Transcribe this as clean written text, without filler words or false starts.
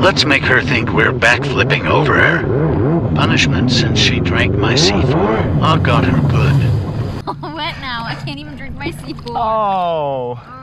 Let's make her think we're backflipping over her. Punishment since she drank my C4. I got her good. What now? I can't even drink my C4. Oh.